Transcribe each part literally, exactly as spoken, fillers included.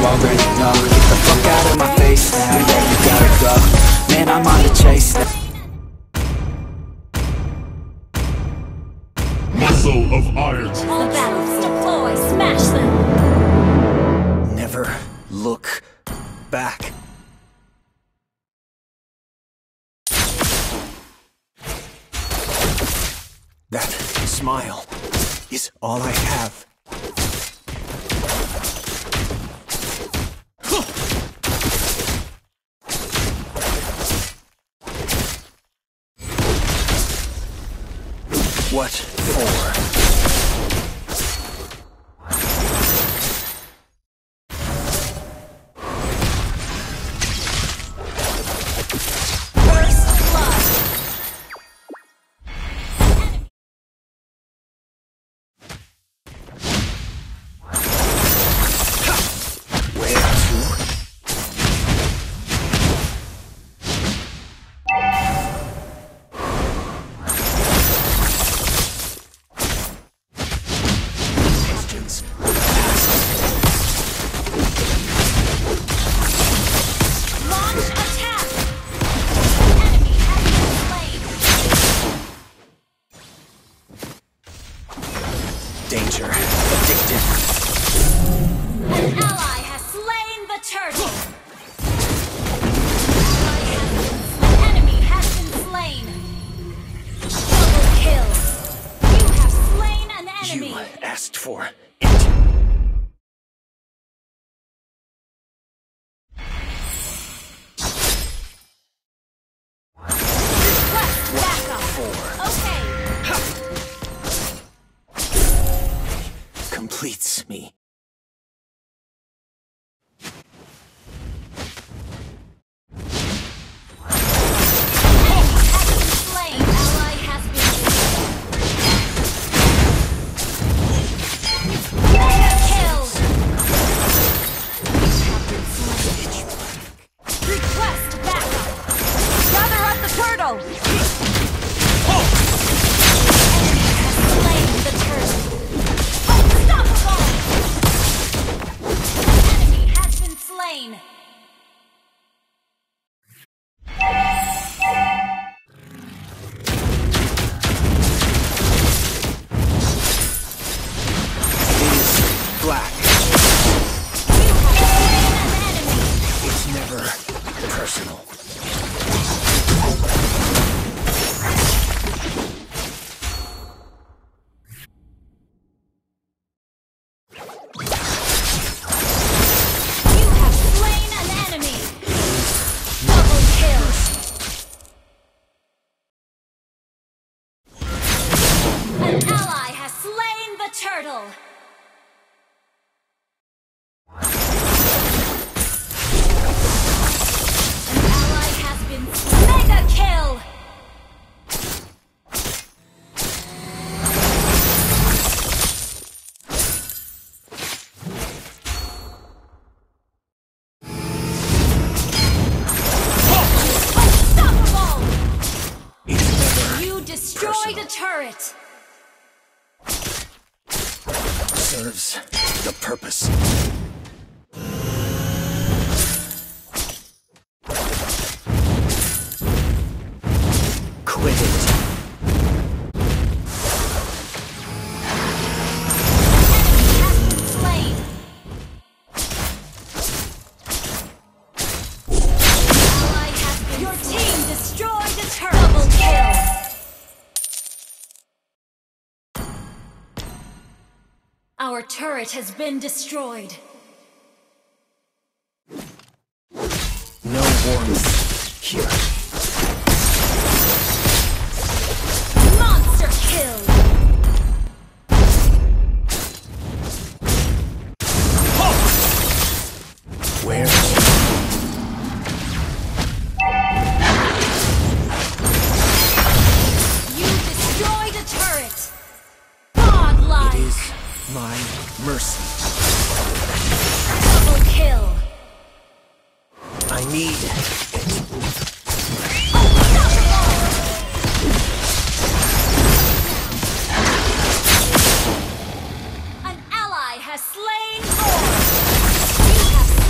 already know. Get the fuck out of my face now, yeah, you gotta go. Man, I'm on the chase now. Muscle of iron. All battles deploy, smash them. Never look back. That smile is all I have. What for? Danger. Addicted. An ally has slain the turtle. An enemy has been slain. Double kill. You have slain an enemy. You asked for it. Request backup. Okay. Completes me. Slain. Ally has been mega kill. Request backup. Gather up the turtle. Slain the turtle. Unstoppable. Enemy has been slain. Black. You have slain an enemy. It's never personal. You have slain an enemy. Double kill. An ally has slain the turtle. An ally has been mega kill. Unstoppable. It's never You destroyed a turret. serves the purpose. Quit it. Slain. Ally has been Your team destroyed a turret. Double kill. Our turret has been destroyed. No warmth here. Monster kill. Where? You destroyed a turret. Godlike. It is my mercy. Double kill. I need it. An ally has slain Thor. You have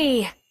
victory!